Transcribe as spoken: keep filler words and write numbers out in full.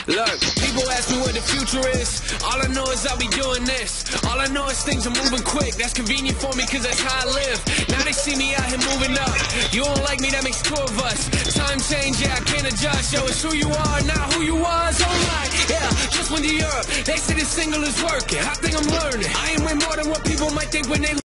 Look, people ask me what the future is. All I know is I'll be doing this. All I know is things are moving quick. That's convenient for me cause that's how I live. Now they see me out here moving up. You don't like me, that makes two of us. Time change, yeah, I can't adjust. Yo, it's who you are, not who you was. Alright, yeah, just went to Europe. They say this single is working. I think I'm learning. I ain't way more than what people might think when they